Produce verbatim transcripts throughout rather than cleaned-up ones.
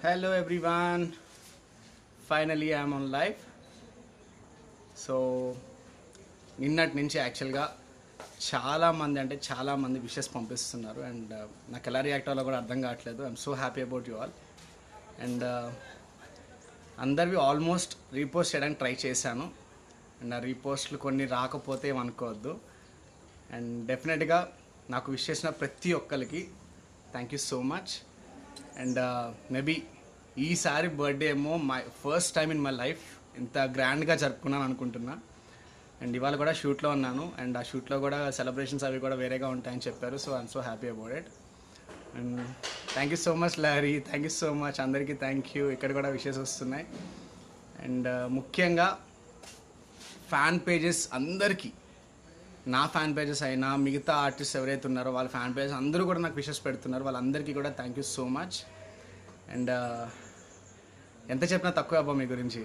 Hello everyone, finally I am on live. So నిన్నటి నుంచి యాక్చువల్గా చాలామంది అంటే చాలామంది విషెస్ పంపిస్తున్నారు అండ్ నాకు ఎలా రియాక్ట్ అవ్వాలో కూడా అర్థం కావట్లేదు. I'm so happy about you all. And అందరివి ఆల్మోస్ట్ రీపోస్ట్ చేయడానికి ట్రై చేశాను అండ్ ఆ రీపోస్ట్లు కొన్ని రాకపోతే ఏమనుకోవద్దు. అండ్ డెఫినెట్గా నాకు విష్ చేసిన ప్రతి ఒక్కరికి thank you so much. And maybe ఈసారి బర్త్డే ఏమో my first time in my life ఇంత గ్రాండ్గా జరుపుకున్నాను అనుకుంటున్నా. అండ్ ఇవాళ కూడా షూట్లో ఉన్నాను అండ్ ఆ షూట్లో కూడా సెలబ్రేషన్స్ అవి కూడా వేరేగా ఉంటాయని చెప్పారు. So I'm so happy about it. And thank you so much Lahari, thank you so much అందరికీ థ్యాంక్ యూ. ఇక్కడ కూడా విషెస్ వస్తున్నాయి. అండ్ ముఖ్యంగా ఫ్యాన్ పేజెస్ అందరికీ, నా ఫ్యాన్ పేజెస్ అయినా మిగతా ఆర్టిస్ట్ ఎవరైతే ఉన్నారో వాళ్ళ ఫ్యాన్ పేజెస్ అందరూ కూడా నాకు విషెస్ పెడుతున్నారు. వాళ్ళందరికీ కూడా thank you so much. And ఎంత చెప్పినా తక్కువ అబ్బా మీ గురించి.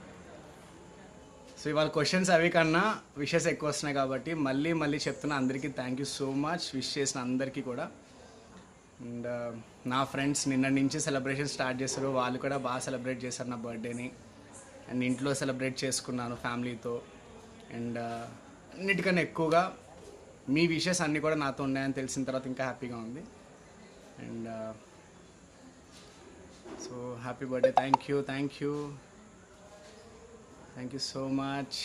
సో ఇవాళ క్వశ్చన్స్ అవి కన్నా విషెస్ ఎక్కువ వస్తున్నాయి కాబట్టి మళ్ళీ మళ్ళీ చెప్తున్నా అందరికీ thank you so much. Wish చేసిన అందరికీ కూడా. అండ్ నా ఫ్రెండ్స్ నిన్న నుంచి సెలబ్రేషన్ స్టార్ట్ చేశారు, వాళ్ళు కూడా బాగా సెలబ్రేట్ చేశారు నా బర్త్డేని. అండ్ ఇంట్లో సెలబ్రేట్ చేసుకున్నాను ఫ్యామిలీతో. అండ్ అన్నిటికన్నా ఎక్కువగా మీ విషెస్ అన్నీ కూడా నాతో ఉన్నాయని తెలిసిన తర్వాత ఇంకా హ్యాపీగా ఉంది. And so happy birthday, thank you thank you thank you so much.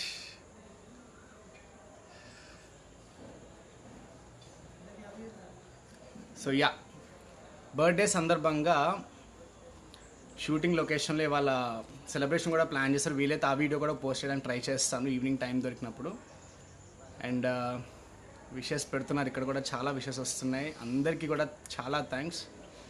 So yeah, birthday సందర్భంగా షూటింగ్ లొకేషన్లో ఇవాళ సెలబ్రేషన్ కూడా ప్లాన్ చేస్తారు. వీలైతే ఆ వీడియో కూడా పోస్ట్ చేయడానికి ట్రై చేస్తాను ఈవినింగ్ టైం దొరికినప్పుడు. అండ్ విషెస్ పెడుతున్నారు, ఇక్కడ కూడా చాలా విషెస్ వస్తున్నాయి. అందరికీ కూడా చాలా థ్యాంక్స్.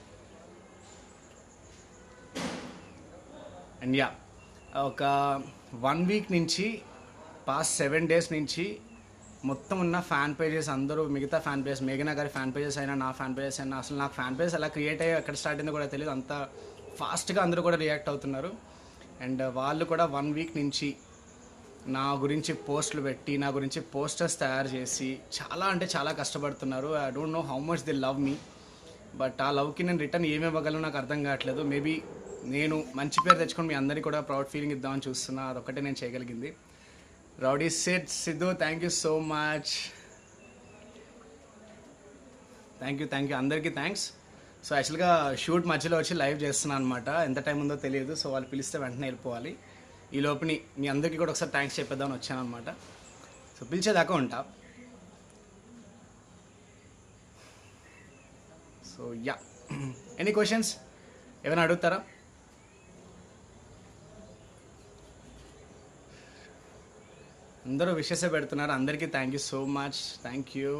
అండ్ యా, ఒక వన్ వీక్ నుంచి పాస్ట్ సెవెన్ డేస్ నుంచి మొత్తం ఉన్న ఫ్యాన్ పేజెస్ అందరూ, మిగతా ఫ్యాన్ పేజెస్, మేఘనా గారి ఫ్యాన్ పేజెస్ అయినా నా ఫ్యాన్ పేజెస్ అయినా, అసలు నాకు ఫ్యాన్ పేజెస్ ఎలా క్రియేట్ అయ్యి ఎక్కడ స్టార్ట్ అయిందో కూడా తెలియదు. అంత ఫాస్ట్గా అందరూ కూడా రియాక్ట్ అవుతున్నారు. అండ్ వాళ్ళు కూడా వన్ వీక్ నుంచి నా గురించి పోస్టులు పెట్టి, నా గురించి పోస్టర్స్ తయారు చేసి చాలా అంటే చాలా కష్టపడుతున్నారు. I don't know how much they love me, but ఆ లవ్కి నేను రిటర్న్ ఏమి ఇవ్వగలను నాకు అర్థం కావట్లేదు. మేబీ నేను మంచి పేరు తెచ్చుకొని మీ అందరికీ కూడా ప్రౌడ్ ఫీలింగ్ ఇద్దామని చూస్తున్నా. అదొక్కటే నేను చేయగలిగింది. Rowdy set Siddhu, thank you so much. Thank you thank you అందరికీ థ్యాంక్స్. సో యాక్చువల్గా షూట్ మధ్యలో వచ్చి లైవ్ చేస్తున్నాను అనమాట. ఎంత టైం ఉందో తెలియదు. సో వాళ్ళు పిలిస్తే వెంటనే వెళ్ళిపోవాలి. ఈ లోపుని మీ అందరికీ కూడా ఒకసారి థ్యాంక్స్ చెప్పేద్దామని వచ్చాను అనమాట. సో పిలిచేదాకా ఉంటా. సో యా, ఎనీ క్వశ్చన్స్ ఏమైనా అడుగుతారా? అందరూ విషెస్ పెడుతున్నారు. అందరికీ thank you so much. Thank you.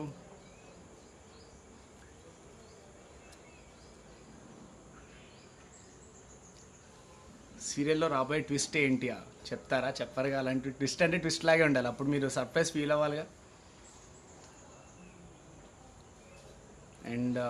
సీరియల్లో రాబోయే ట్విస్ట్ ఏంటి చెప్తారా? చెప్పరుగా. అలాంటి ట్విస్ట్ అంటే ట్విస్ట్ లాగే ఉండాలి, అప్పుడు మీరు సర్ప్రైజ్ ఫీల్ అవ్వాలిగా. అండ్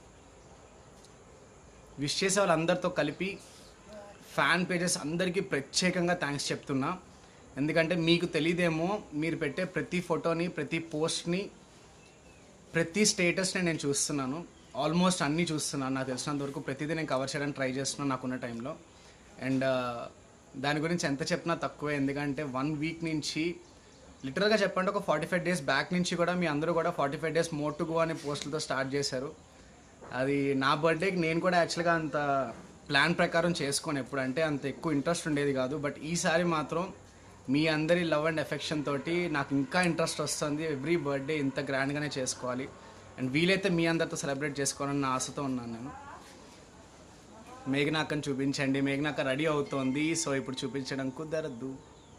విష్ చేసే వాళ్ళందరితో కలిపి ఫ్యాన్ పేజెస్ అందరికీ ప్రత్యేకంగా థ్యాంక్స్ చెప్తున్నా. ఎందుకంటే మీకు తెలియదేమో, మీరు పెట్టే ప్రతి ఫోటోని, ప్రతి పోస్ట్ని, ప్రతి స్టేటస్ని నేను చూస్తున్నాను. ఆల్మోస్ట్ అన్నీ చూస్తున్నాను. నాకు తెలిసినంత వరకు ప్రతిదీ నేను కవర్ చేయడానికి ట్రై చేస్తున్నాను నాకున్న టైంలో. అండ్ దాని గురించి ఎంత చెప్పినా తక్కువే. ఎందుకంటే వన్ వీక్ నుంచి లిటరల్గా చెప్పండి ఒక ఫార్టీ ఫైవ్ డేస్ బ్యాక్ నుంచి కూడా మీ అందరూ కూడా forty five days more to go అనే పోస్టులతో స్టార్ట్ చేశారు. అది నా బర్త్డేకి నేను కూడా యాక్చువల్గా అంత ప్లాన్ ప్రకారం చేసుకోను, ఎప్పుడంటే అంత ఎక్కువ ఇంట్రెస్ట్ ఉండేది కాదు. బట్ ఈసారి మాత్రం మీ అందరి లవ్ అండ్ ఎఫెక్షన్ తోటి నాకు ఇంకా ఇంట్రెస్ట్ వస్తుంది. ఎవ్రీ బర్త్డే ఇంత గ్రాండ్గానే చేసుకోవాలి అండ్ వీలైతే మీ అందరితో సెలబ్రేట్ చేసుకోవాలని నా ఆశతో ఉన్నాను నేను. మేఘనాకని చూపించండి. మేఘనాక రెడీ అవుతోంది. సో ఇప్పుడు చూపించడం కుదరద్దు.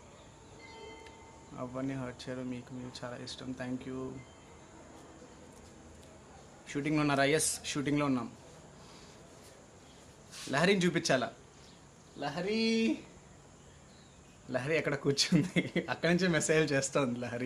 అవన్నీ హర్ట్ చేయడం మీకు మీరు చాలా ఇష్టం. Thank you. షూటింగ్లో ఉన్నారా? ఎస్, షూటింగ్లో ఉన్నాం. లహరిని చూపించాలా? లహరి లహరి ఎక్కడ కూర్చుంది, అక్కడి నుంచి మెసేజ్ చేస్తుంది లహరి.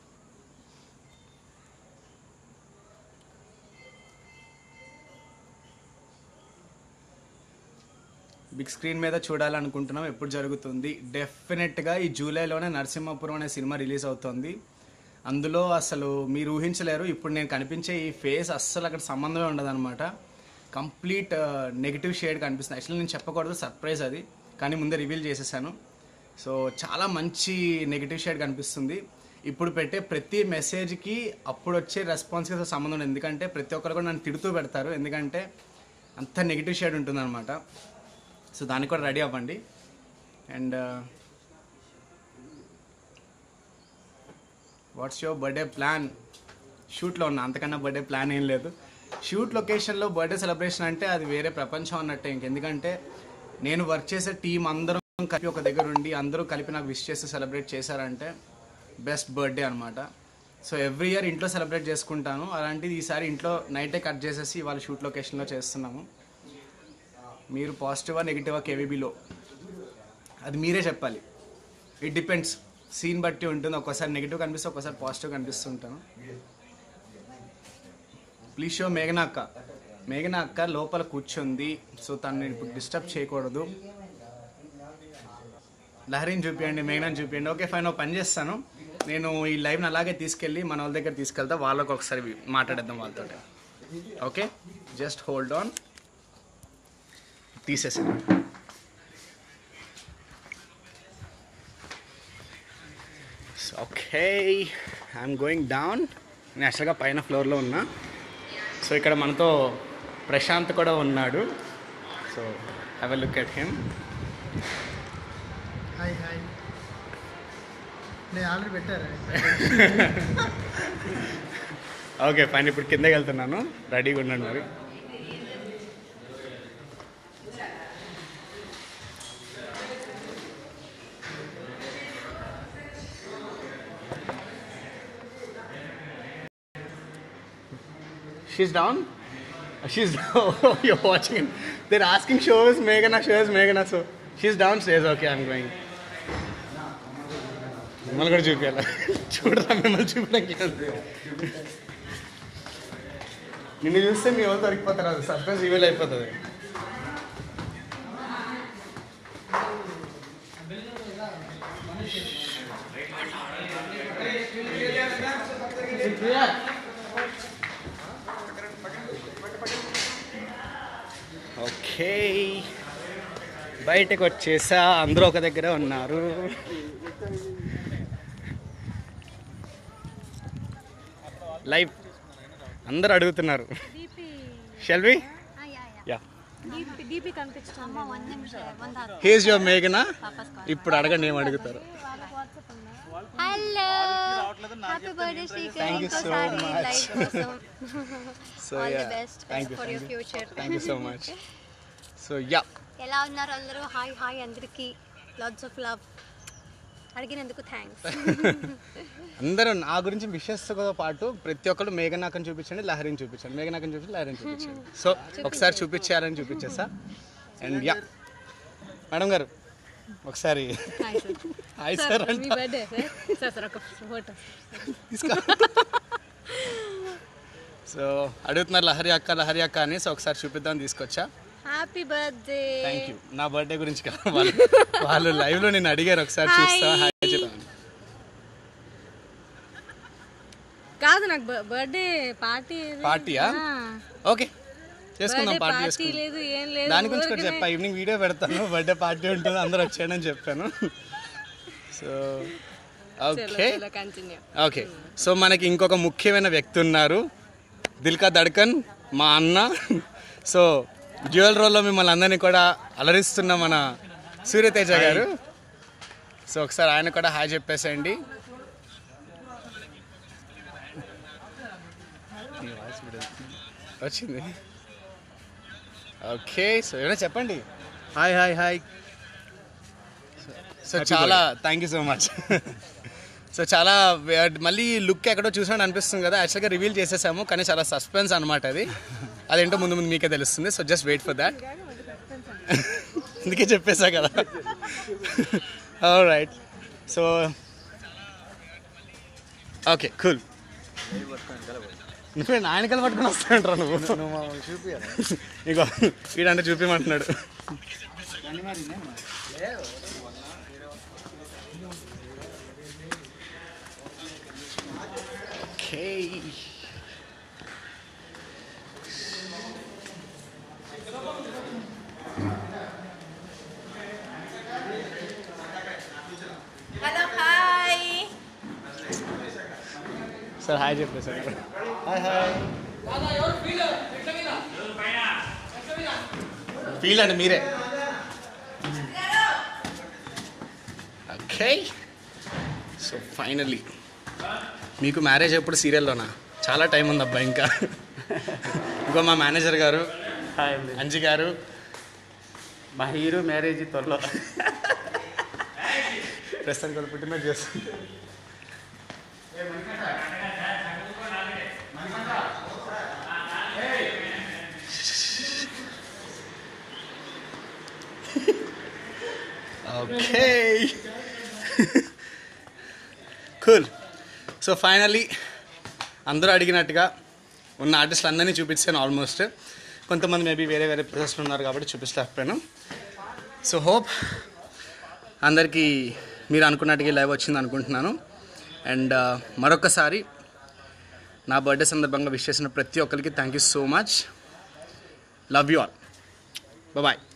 బిగ్ స్క్రీన్ మీద చూడాలనుకుంటున్నాం. ఎప్పుడు జరుగుతుంది? డెఫినెట్గా ఈ జూలైలోనే నరసింహపురం అనే సినిమా రిలీజ్ అవుతుంది. అందులో అసలు మీరు ఊహించలేరు, ఇప్పుడు నేను కనిపించే ఈ ఫేస్ అస్సలు అక్కడ సంబంధమే ఉండదన్నమాట. కంప్లీట్ నెగిటివ్ షేడ్ కనిపిస్తుంది. యాక్చువల్లీ నేను చెప్పకూడదు, సర్ప్రైజ్ అది, కానీ ముందే రివీల్ చేసేసాను. సో చాలా మంచి నెగిటివ్ షేడ్ కనిపిస్తుంది. ఇప్పుడు పెట్టే ప్రతి మెసేజ్కి అప్పుడు వచ్చే రెస్పాన్స్కి అసలు సంబంధం ఉంది. ఎందుకంటే ప్రతి ఒక్కరు కూడా నన్ను తిడుతూ పెడతారు, ఎందుకంటే అంత నెగిటివ్ షేడ్ ఉంటుందన్నమాట. సో దానికి కూడా రెడీ అవ్వండి. And what's your birthday plan? షూట్లో ఉన్నా, అంతకన్నా బర్త్డే ప్లాన్ ఏం లేదు. షూట్ లొకేషన్లో బర్త్డే సెలబ్రేషన్ అంటే అది వేరే ప్రపంచం అన్నట్టే. ఇంకెందుకంటే నేను వర్క్ చేసే టీం అందరం కలిపి ఒక దగ్గర ఉండి అందరూ కలిపి నాకు విష్ చేసి సెలబ్రేట్ చేశారంటే బెస్ట్ బర్త్డే అనమాట. సో ఎవ్రీ ఇయర్ ఇంట్లో సెలబ్రేట్ చేసుకుంటాను, అలాంటిది ఈసారి ఇంట్లో నైటే కట్ చేసేసి ఇవాళ షూట్ లొకేషన్లో చేస్తున్నాము. మీరు పాజిటివా నెగిటివా కేవీబీలో అది మీరే చెప్పాలి. ఇట్ డిపెండ్స్, సీన్ బట్టి ఉంటుంది. ఒక్కోసారి నెగిటివ్ కనిపిస్తే ఒక్కోసారి పాజిటివ్ కనిపిస్తుంటాను. ప్లీజ్ షో మేఘనా అక్క. మేఘనా అక్క లోపల కూర్చుంది, సో తను ఇప్పుడు డిస్టర్బ్ చేయకూడదు. లహరిని చూపించండి, మేఘనాని చూపించండి. ఓకే ఫైన్, ఒక పని చేస్తాను, నేను ఈ లైవ్ని అలాగే తీసుకెళ్ళి మన వాళ్ళ దగ్గర తీసుకెళ్తా, వాళ్ళకి ఒకసారి మాట్లాడేద్దాం వాళ్ళతో. Okay, just hold on. తీసేసాను. Okay, I'm going down. నేను యాక్చువల్గా పైన ఫ్లోర్లో ఉన్నా. సో ఇక్కడ మనతో ప్రశాంత్ కూడా ఉన్నాడు. So have a look at him. Hi hi, నేను ఆల్రెడీ పెట్టారా? ఓకే ఫైన్, ఇప్పుడు కిందకి వెళ్తున్నాను, రెడీగా ఉండండి మరి. She's down? She's down. Oh, you're watching it. They're asking, show us Meghana, show us Meghana. So she's downstairs. Okay, I'm going. మిమ్మల్ని కూడా చూపించాలి, చూడరా మిమ్మల్ని చూపడానికి. నిన్ను చూస్తే మీ వాళ్ళు దొరికిపోతారు, అది సర్ప్రైజ్ రివీల్ అయిపోతుంది. ఓకే, బయటకు వచ్చేసా, అందరూ ఒక దగ్గర ఉన్నారు. లైవ్ అందరూ అడుగుతున్నారు. షెల్వి, హీస్ యువర్ మేఘనా. ఇప్పుడు అడగండి, ఏం అడుగుతారు. Hello, happy birthday Srikar. Thank you so much. So all the yeah, best thank you for your future. Thank you so much. So yeah, ఎలా ఉన్నారు అందరూ? హాయ్ హాయ్ అందరికి, లాట్స్ ఆఫ్ లవ్. అడిగినందుకు థ్యాంక్స్. అందరూ నా గురించి విషెస్తో పాటు ప్రతి ఒక్కరు మేఘనాకని చూపించండి, లహరిని చూపించండి, మేఘనాకని చూపించండి, లహరిని చూపించండి. సో ఒకసారి చూపించారని చూపించేసా. అండ్ యా మేడం గారు ఒకసారి హాయ్ సార్ అంటే సో అడుగుతున్నారు లహరి అక్క లహరి అక్క అని. సో ఒకసారి చూపిద్దామని తీసుకొచ్చా. Happy birthday. Thank you. నా బర్త్డే గురించి కాదు, వాళ్ళు వాళ్ళు లైవ్లో నేను అడిగారు, ఒకసారి చూస్తా హాయ్ చెప్తాను. కాదు, నాకు బర్త్డే పార్టీ. పార్టీయా? ఓకే చేసుకుందాం, పార్టీ చేసుకుందాం. లేదు ఏం లేదు, దాని గురించి కూడా చెప్పా, ఈవినింగ్ వీడియో పెడతాను, బర్త్డే పార్టీ ఉంటుంది, అందరూ వచ్చాయని చెప్పాను. So okay okay. సో మనకి ఇంకొక ముఖ్యమైన వ్యక్తి ఉన్నారు, దిల్కా దడ్కన్ మా అన్న. సో డ్యూయల్ రోల్లో మిమ్మల్ని అందరినీ కూడా అలరిస్తున్న మన సూర్యతేజ గారు. సో ఒకసారి ఆయన కూడా హాయ్ చెప్పేసేయండి. వచ్చింది. ఓకే, సో ఏమైనా చెప్పండి. Hi hi hi. సో చాలా thank you so much. So చాలా మళ్ళీ లుక్ ఎక్కడో చూసినట్టు అనిపిస్తుంది కదా, యాక్చువల్గా రివీల్ చేసేసాము, కానీ చాలా సస్పెన్స్ అనమాట అది. అదేంటో ముందు ముందు మీకే తెలుస్తుంది. So just wait for that. అందుకే చెప్పేసా కదా. All right. So okay cool. నువ్వే నాయనకలు పట్టుకుని వస్తాంటారా నువ్వు? ఇగో వీడంటే చూపించమంటున్నాడు. ఓకే సార్ హాయ్ చెప్పండి సార్. Hi hi. ఫీల్ అండి మీరే. ఓకే సో ఫైనల్లీ మీకు మ్యారేజ్ ఎప్పుడు సీరియల్లోనా? చాలా టైం ఉంది అబ్బా ఇంకా. ఇంకో మా మేనేజర్ గారు హాయ్ అంజి గారు, మా హీరో మ్యారేజ్ త్వరలో. ప్రస్తుతానికి వాళ్ళు పుట్టినట్టు చేస్తుంది. Okay cool. సో ఫైనల్లీ అందరూ అడిగినట్టుగా ఉన్న ఆర్టిస్టులు అందరినీ చూపించాను ఆల్మోస్ట్. కొంతమంది మేబీ వేరే వేరే ప్లేసెస్లో ఉన్నారు కాబట్టి చూపించలేకపోయాను. సో హోప్ అందరికీ మీరు అనుకున్నట్టుగా లైవ్ వచ్చింది అనుకుంటున్నాను. అండ్ మరొకసారి నా బర్త్డే సందర్భంగా విష్ చేసిన ప్రతి ఒక్కరికి thank you so much. Love you all. Bye.